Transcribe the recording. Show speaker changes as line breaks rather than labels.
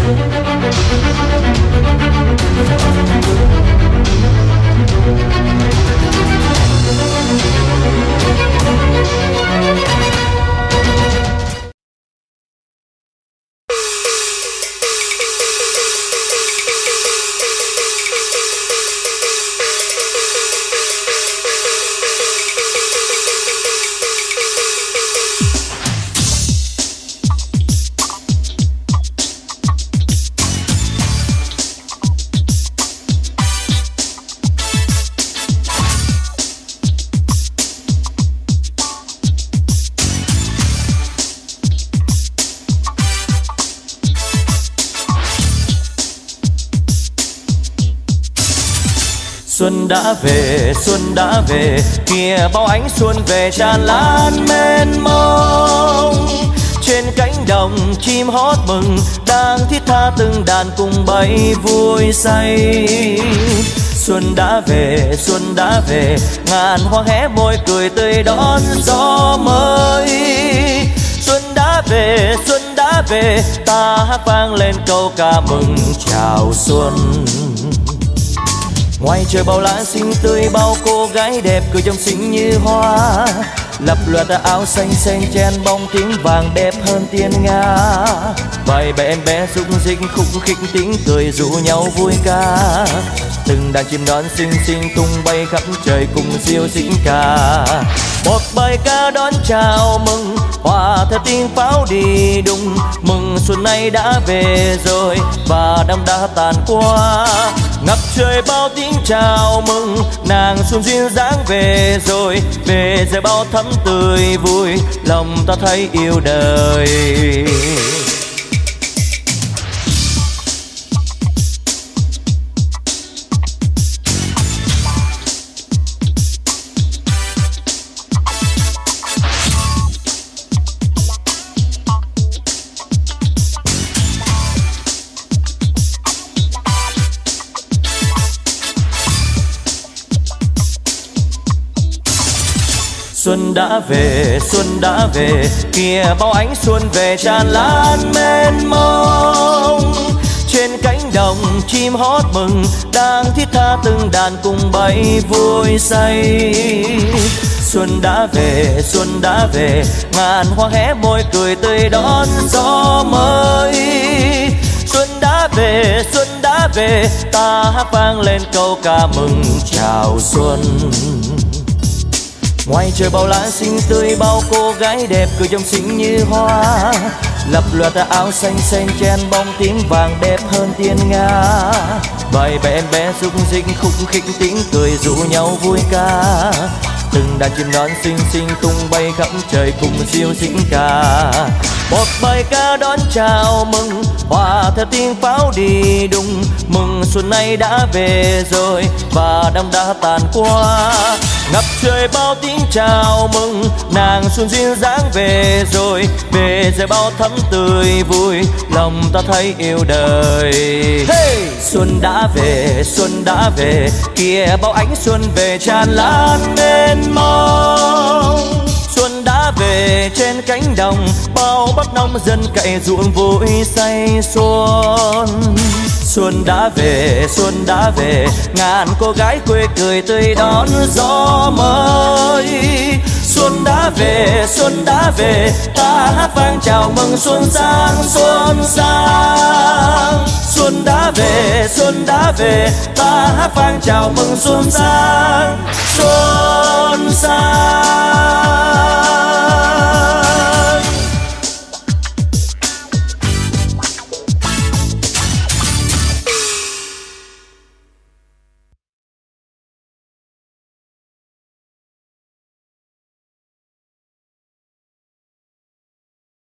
Xuân đã về, kìa bao ánh xuân về tràn lan mênh mông. Trên cánh đồng chim hót mừng, đang thiết tha từng đàn cùng bay vui say. Xuân đã về, ngàn hoa hé môi cười tươi đón gió mới. Xuân đã về, ta hát vang lên câu ca mừng chào xuân. Ngoài trời bao lá xinh tươi, bao cô gái đẹp cười trong xinh như hoa. Lập loạt áo xanh xen chen bông tiếng vàng đẹp hơn tiên nga. Vài bé em bé rung rinh khúc khích tiếng cười rủ nhau vui ca. Từng đàn chim non xinh xinh tung bay khắp trời cùng diêu dĩnh ca. Một bài ca đón chào mừng, hòa theo tiếng pháo đi đùng. Mừng xuân nay đã về rồi và năm đã tàn qua. Ngập trời bao tiếng chào mừng, nàng xuân duyên dáng về rồi. Về rồi bao thắm tươi vui, lòng ta thấy yêu đời. Xuân đã về, kìa bao ánh xuân về tràn lan mênh mông. Trên cánh đồng chim hót mừng, đang thiết tha từng đàn cùng bay vui say. Xuân đã về, ngàn hoa hé môi cười tươi đón gió mới. Xuân đã về, ta hát vang lên câu ca mừng chào xuân. Ngoài trời bao lá xinh tươi, bao cô gái đẹp cười trong xinh như hoa. Lập loạt áo xanh xen chen bông tiếng vàng đẹp hơn tiên nga. Vài bé em bé rung rinh khúc khích tiếng cười rủ nhau vui ca. Từng đàn chim non xinh xinh tung bay khắp trời cùng diêu dĩnh ca. Một bài ca đón chào mừng, hòa theo tiếng pháo đi đùng. Mừng xuân nay đã về rồi và năm đã tàn qua. Ngập trời bao tiếng chào mừng, nàng xuân duyên dáng về rồi. Về rồi bao thắm tươi vui, lòng ta thấy yêu đời. Hey! Xuân đã về, kìa bao ánh xuân về tràn lan mênh mông. Xuân đã về trên cánh đồng, bao bác nông dân cày ruộng vui say xuân. Xuân đã về, ngàn cô gái quê cười tươi đón gió mới. Xuân đã về, ta hát vang chào mừng xuân sang xuân sang. Xuân đã về, ta hát vang chào mừng xuân sang.